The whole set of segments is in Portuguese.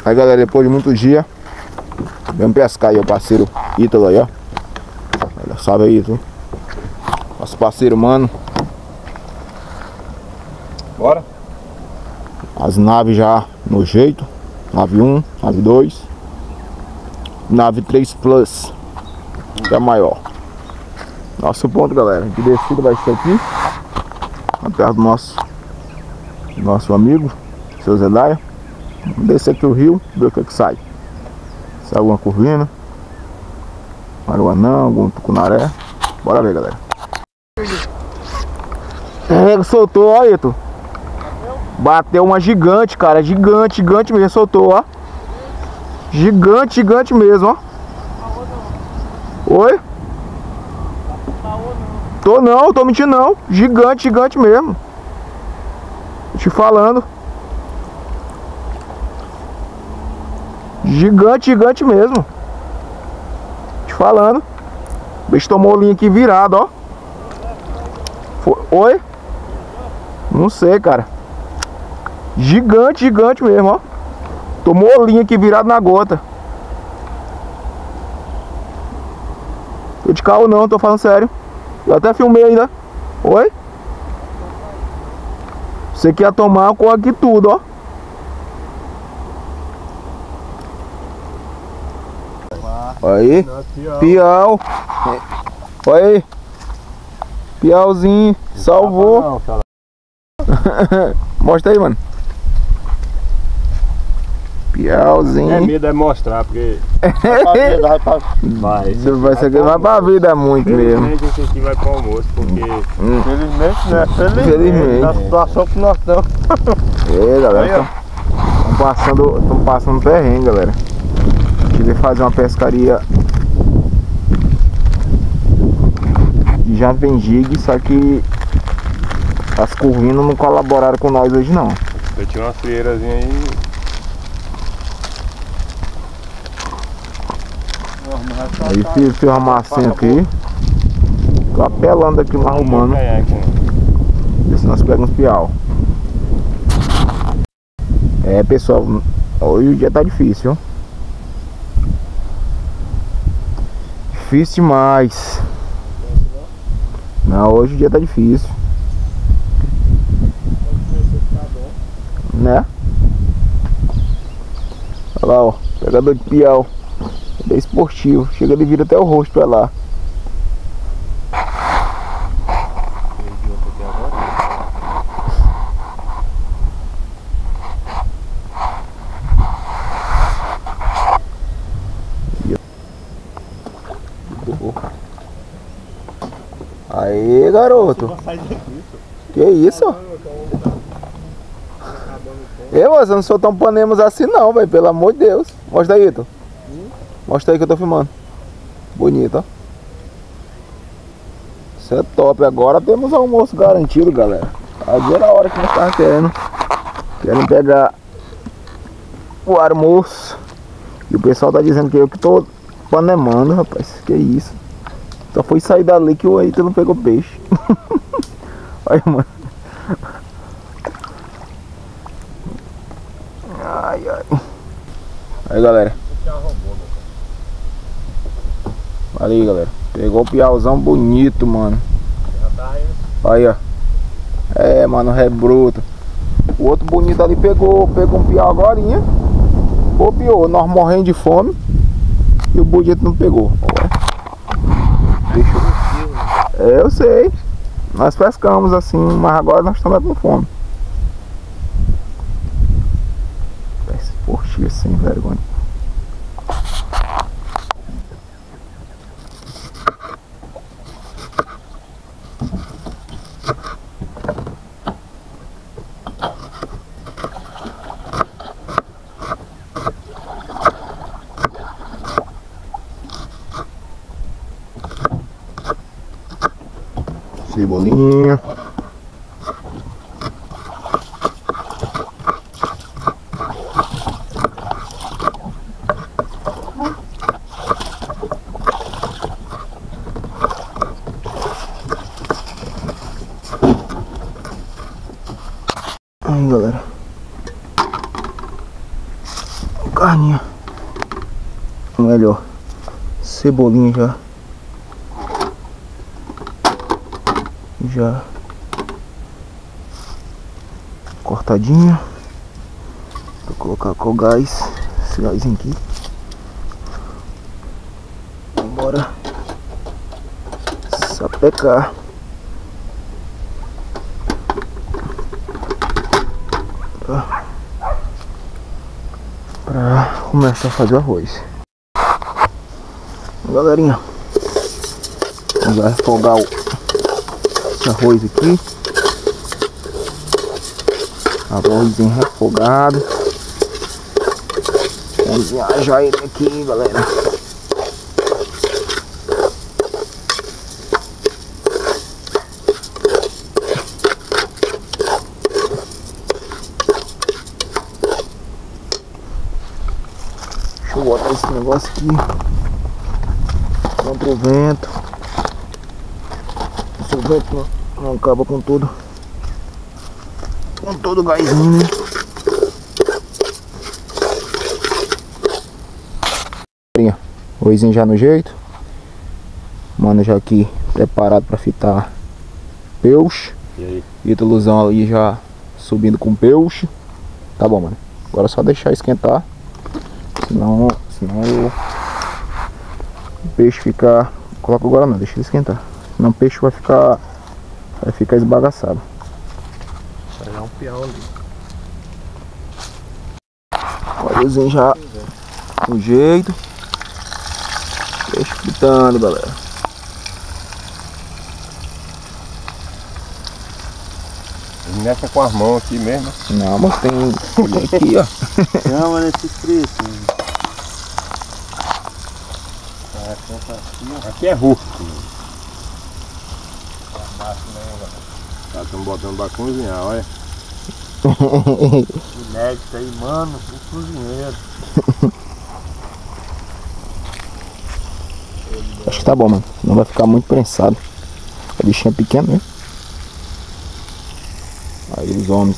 Aí galera, depois de muitos dias, vamos pescar aí o parceiro Ítalo aí, ó. Olha, salve aí, Ítalo. Nosso parceiro, mano. Bora? As naves já no jeito. Nave 1, nave 2. Nave 3 Plus, que é a maior. Nosso ponto, galera, de descida vai ser aqui, perto do nosso amigo, seu Zedaia. Vamos descer aqui o rio, ver o que sai. Se é alguma curvina, maruanã, algum tucunaré. Bora ver, galera. Soltou, ó, Ito. Bateu uma gigante, cara. Gigante mesmo. Soltou, ó. Gigante mesmo, ó. Oi? Tô mentindo não. Gigante mesmo. Tô te falando. Gigante mesmo. Te falando. O bicho tomou linha aqui virado, ó. Oi? Não sei, cara. Gigante mesmo, ó. Tomou linha aqui virado na gota. Tô de carro não, tô falando sério. Eu até filmei ainda. Oi? Você que ia tomar com aqui tudo, ó. Aí, piau. Olha aí. Piauzinho, salvou. Mostra aí, mano. Piauzinho. É medo é mostrar, porque vai pra vida é muito mesmo. Infelizmente esse aqui vai pro almoço, porque Felizmente, né? Felizmente. Na situação que nós estamos. É, galera, estamos passando perrengue, galera. Tive que fazer uma pescaria de Javendigue, só que as curvinas não colaboraram com nós hoje não. eu tinha uma frieirazinha aí. Aí fiz uma massinha aqui. Tô apelando aqui, não arrumando. Ver se nós pegamos piau. É, pessoal, hoje o dia tá difícil, ó. Difícil demais. Não, hoje o dia tá difícil. Né? Olha lá, ó. Pegador de piau. É esportivo. Chega de vir até o rosto pra lá. Aê, garoto. Que isso? Você não sou tão panemos assim não, velho. Pelo amor de Deus. Mostra aí, Ito. Mostra aí que eu tô filmando. Bonito, ó. Isso é top. Agora temos almoço garantido, galera. Ali era a hora que nós tava querendo pegar o almoço. E o pessoal tá dizendo que eu que tô panemando, rapaz. Que isso. Só foi sair dali que o Eita não pegou peixe. Olha, mano. Ai. Aí, galera. Olha aí, galera. Pegou o piauzão bonito, mano. Aí, ó. É, mano, ré bruto. O outro bonito ali pegou um piau agorinha. Bobeou, nós morrendo de fome. E o bonito não pegou. Eu sei. Nós pescamos assim, mas agora nós estamos com fome. Esse portinho sem vergonha. Cebolinha. Aí, galera. carninha. Melhor. Cebolinha já cortadinha. Vou colocar com o gás. Esse gásinho aqui. Bora sapecar. Pra começar a fazer o arroz. Galerinha, vamos refogar esse arroz aqui. Arrozinho refogado. Vamos viajar ele aqui, galera. Deixa eu botar esse negócio aqui contra o vento. Se o vento não acaba com todo o gásinho, né? Arrozinho já no jeito. Mano, já aqui preparado para fritar peixe. E aí? Ítalozinho ali já subindo com peixe. Tá bom, mano. Agora é só deixar esquentar. Senão o peixe fica... Coloca agora não, deixa ele esquentar. Senão o peixe vai ficar esbagaçado. Vai pegar um piau ali. Óleozinho já no jeito. Peixe fritando, galera. Nessa com as mãos aqui mesmo. Não, mas tem aqui, ó. Chama nesse preço. Aqui é rústico. Tá, estamos botando pra cozinhar, olha. Inédito aí, mano, o cozinheiro. Acho que tá bom, mano. Não vai ficar muito prensado. A bichinha é pequena, né? Aí os homens.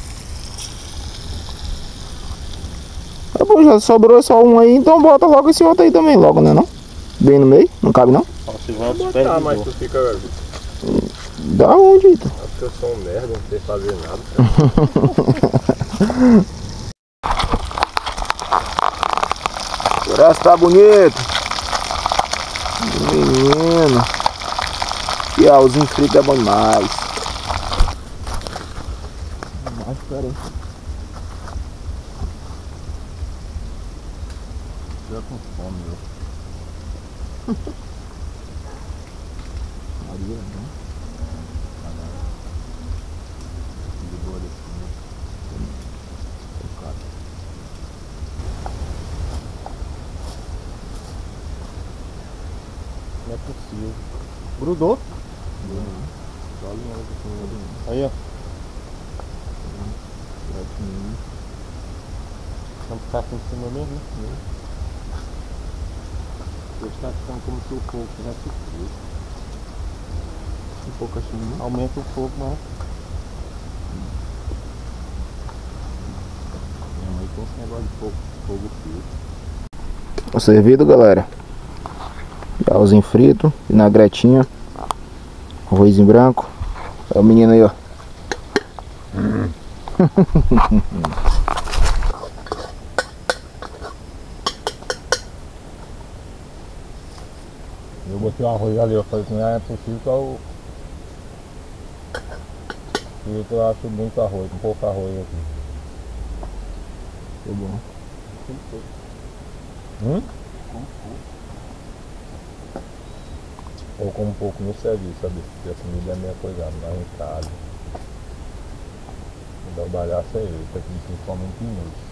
Tá bom, já sobrou só um aí, então bota logo esse outro aí também, logo, né não? Bem no meio, não cabe não? Se vai Tá, mas tu fica... Da onde, Ita? Acho que eu sou um merda, não sei fazer nada. Parece que tá bonito. Menino. Piauzinho frito é bom demais. Mas pera aí. Tô com fome, meu. Maria, né? De boa desse Não é possível. Grudou? Aí, ó. Vamos ficar aqui em cima mesmo, né? Hoje tá ficando como se o fogo tivesse frio. Um pouco assim, né? Aumenta o fogo, mas... Minha mãe tem esse negócio de fogo frio. Tá servido, galera. Piauzinho frito, vinagretinha, arrozinho branco. É o menino aí, ó. Eu botei o arroz ali, eu falei que não é possível que eu acho muito arroz, um pouco arroz aqui. Tá bom. Ou como um pouco no serviço, sabe? Porque a comida é meia coisa, mas em casa. Vou dar o bagaço é ele, tá aqui principalmente em noite.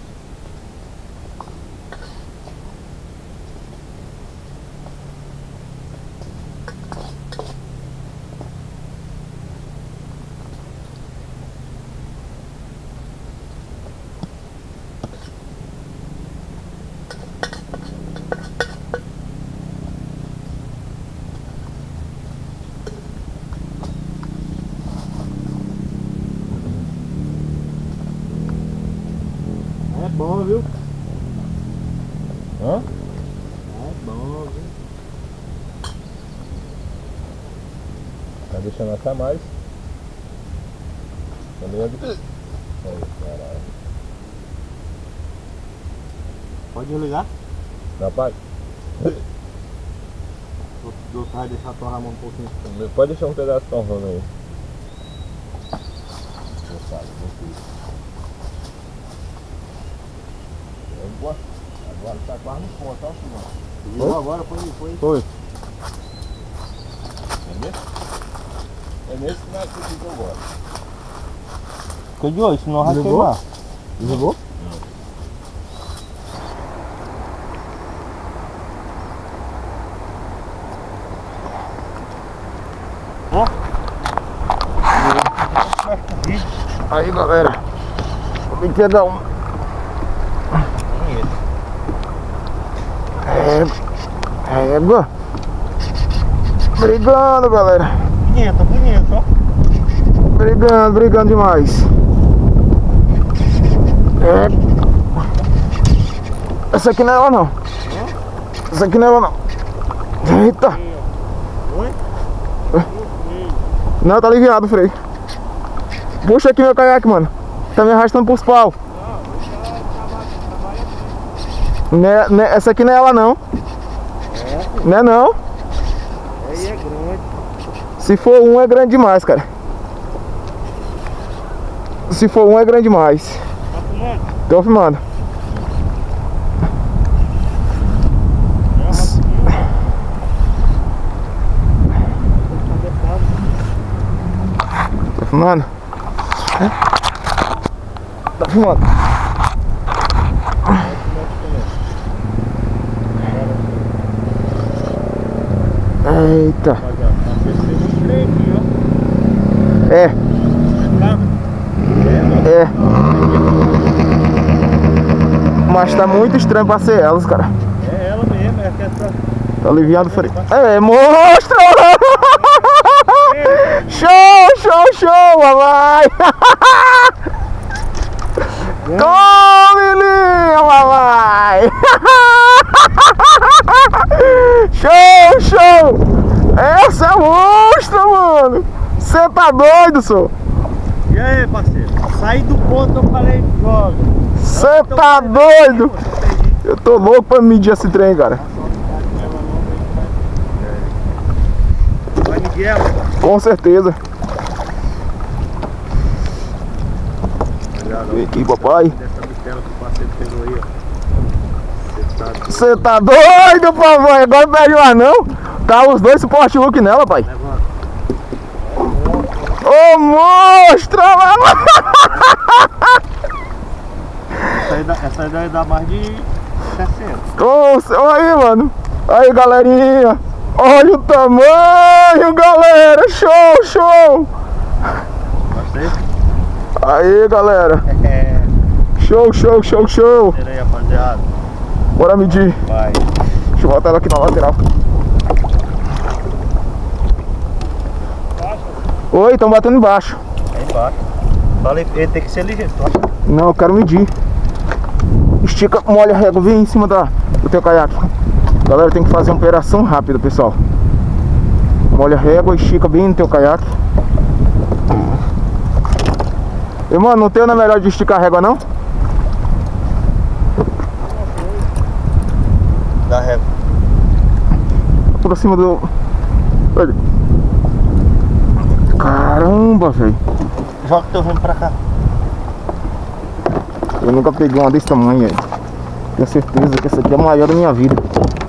É bom, viu? Hã? É bom, viu? Tá deixando até mais. Beleza? Aí, caralho. Pode desligar? Rapaz, Do vai deixar torrar a mão um pouquinho. pode deixar um pedaço torrando aí. Gostado, gostei. Agora tá quase no ponto, ó, Simão. Viu agora? Foi. Foi. É nesse? É nesse que nós que eu gosto. Fica de olho, senão vai Desligou? queimar. Desligou? Aí galera, vou me pegar um. Égua. Brigando, galera. Bonito, ó. Brigando demais. Essa aqui não é ela não. Essa aqui não é ela não. Eita. Não, tá aliviado o freio. Puxa aqui meu caiaque, mano. Tá me arrastando pros pau. Essa aqui não é ela não. Não é não. Aí é grande. Se for um é grande demais, cara. Se for um é grande demais. Tá filmando? Tô filmando. Tô filmando. Tá filmando. Eita. É. Mas tá muito estranho pra ser elas, cara. É ela mesmo, é essa. Tá aliviando o freio. Mostra! Show, mamãe! Tome, linha, mamãe! Show! Essa é monstra, mano! Você tá doido, senhor? E aí, parceiro? Saí do ponto, eu falei, joga. Você tá doido? Eu tô louco pra medir esse trem, cara. Vai Miguel? Com certeza. Vem aqui, papai. Dessa bitela que o parceiro pegou aí, ó. Você tá doido, papai? Agora não perde mais não. Tá os dois suporte hook nela, pai. Levanta. Ô, monstro! Essa aí deve dar mais de 60. Olha aí, mano. Aí, galerinha. Olha o tamanho, galera. Show! Gostei? Aí, galera. Show. Pera aí, rapaziada. Bora medir. Vai. Deixa eu botar ela aqui na lateral. Oi, estão batendo embaixo. Aí embaixo. Falei, ele tem que ser ligeiro, tu acha? Não, eu quero medir. Estica, molha a régua, vem em cima do teu caiaque. Galera, tem que fazer uma operação rápida, pessoal. Molha a régua, estica bem no teu caiaque. E, mano, não tem na melhor de esticar a régua, não? Da régua. Por cima do... Olha. Caramba, velho. Joga teu remo pra cá. Eu nunca peguei uma desse tamanho aí. Tenho certeza que essa aqui é a maior da minha vida.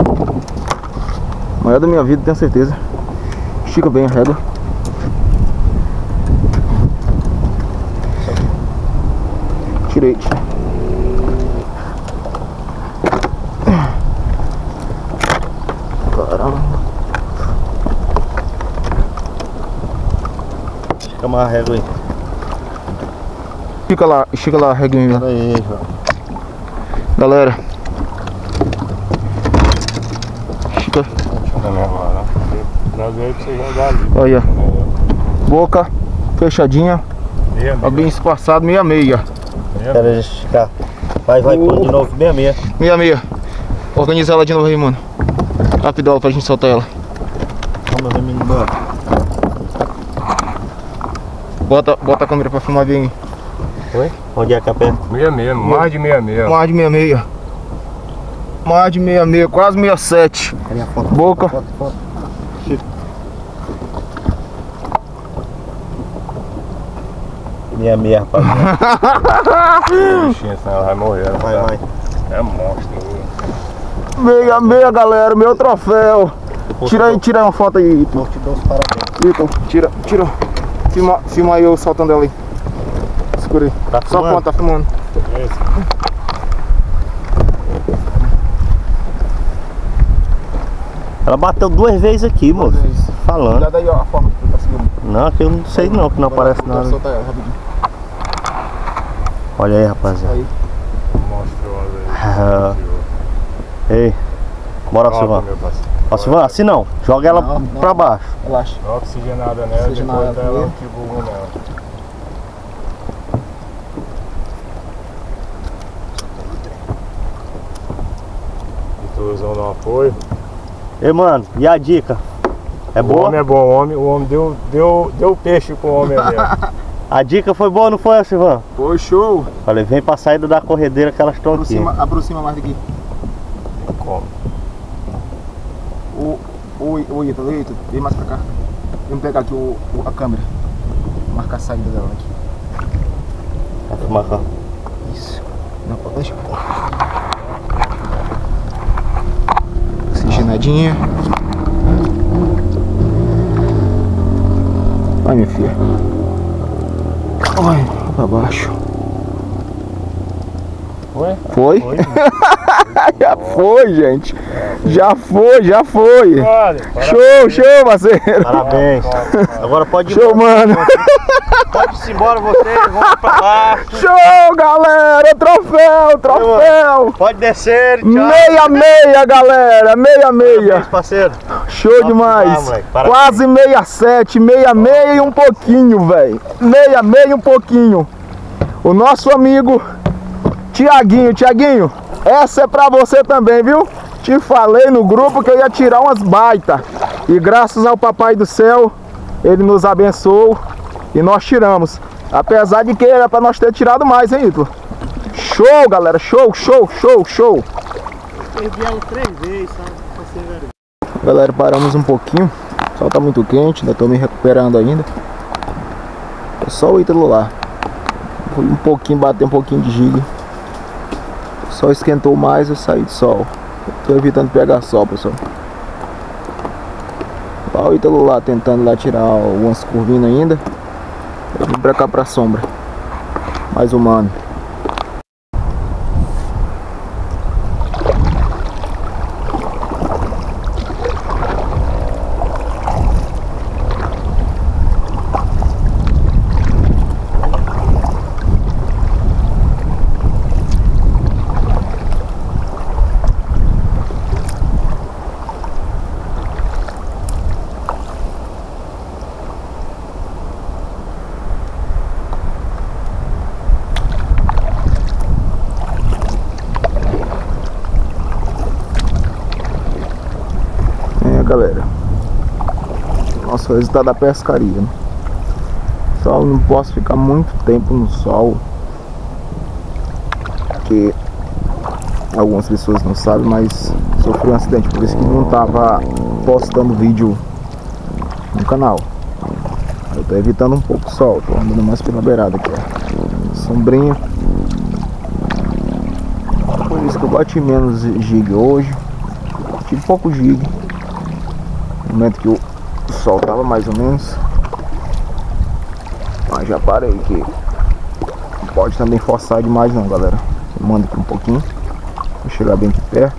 Maior da minha vida, tenho certeza. Estica bem a régua. Tirei. Caramba. Estica mais a régua aí. Estica lá a reguinha. Pera aí, João. Galera. Estica. Trazer aí pra você jogar ali. Olha. Boca fechadinha. Tá bem espaçado, 66. Pera aí, esticar. Vai, põe de novo, 66. 66. Organiza ela de novo aí, mano. Rapidão pra gente soltar ela. Vamos ver, menino. Bota a câmera pra filmar bem. Oi? Onde é que aperta? 66, mais de 66. Mais de 66. Mais de 66, quase 67. Cadê a foto? Boca. Foto. Meia, rapaziada. Bichinha, senão ela vai morrer. Vai. É monstro. 66, galera, meu troféu. Tira uma foto aí, Ito. Vou te dar os parabéns. Ito, tira. Filma aí eu soltando ela aí. Segura aí. Tá Só filmando? ponta, tá filmando. É isso. Ela bateu 2 vezes aqui, moço. Falando. Cuidado aí, ó, a forma que tá seguindo. Não, que eu não sei não, que não aparece nada. Solta ela rapidinho. Olha aí, rapaziada. Aí. Monstruosa aí. Ei, bora, Silvão. Meu parceiro. Ó, Silvão, assim não. Joga ela Não. pra baixo. Relaxa. Dá uma oxigenada nela, Oxigenada depois dá nela. um tibugo nela. E tu usando um apoio. Ei, mano, e a dica? É O boa? homem é bom, o homem deu peixe com o homem mesmo. A dica foi boa, não foi, Silvão? Foi show. Falei, vem pra saída da corredeira que elas estão aqui. Aproxima mais daqui. Como? O Ito, vem mais pra cá. Vamos pegar aqui a câmera. Marcar a saída dela aqui. Vai filmar cá. Isso. Não, pode deixar. Oxigenadinha. Vai, minha filha. Vai pra baixo. Foi? Foi? Já foi, gente. Já foi. Olha, Show, parceiro. Parabéns. Agora pode ir Show, embora. mano. Pode ir embora você, vamos pra baixo. Show, galera. Troféu. Pode descer, tchau. 66, galera. 66. Parabéns, parceiro. Show Pode demais. ir lá, moleque. Parabéns. Quase 67. 66 e um pouquinho, velho. 66 e um pouquinho. O nosso amigo Tiaguinho, essa é pra você também, viu? Te falei no grupo que eu ia tirar umas baita. E graças ao Papai do Céu, ele nos abençoou e nós tiramos. Apesar de que era pra nós ter tirado mais, hein, Ítalo? Show, galera, show. Perdi ela 3 vezes, sabe? Galera, paramos um pouquinho. O sol tá muito quente, ainda tô me recuperando ainda. É só o Ítalo lá. Fui um pouquinho, bater um pouquinho de giga. O sol esquentou mais, eu saí do sol. Tô evitando pegar sol, pessoal. Olha o Ítalo lá tentando lá tirar umas curvinhas ainda. Eu vim pra cá pra sombra. Mais humano. Galera, nosso resultado da pescaria, né? Só não posso ficar muito tempo no sol, porque algumas pessoas não sabem, mas sofri um acidente, por isso que não tava postando vídeo no canal. Eu tô evitando um pouco o sol, tô andando mais pela beirada aqui, ó. Sombrinha. Por isso que eu bati menos giga hoje, tive pouco giga. No momento que o sol tava mais ou menos, mas já parei que não pode também forçar demais não, galera. Você manda aqui um pouquinho, vou chegar bem aqui perto.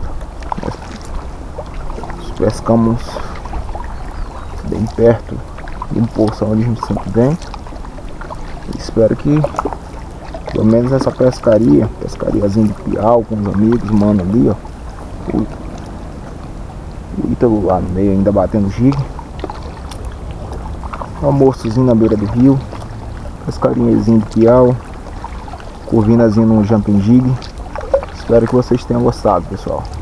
Nós pescamos bem perto do poço onde a gente sempre vem. Espero que pelo menos essa pescariazinha de piau com os amigos, mano, ali, ó. O Ítalo lá no meio ainda batendo giga. Almoçozinho na beira do rio. Pescarinhazinho de piau. Curvinazinho no jumping jig. Espero que vocês tenham gostado, pessoal.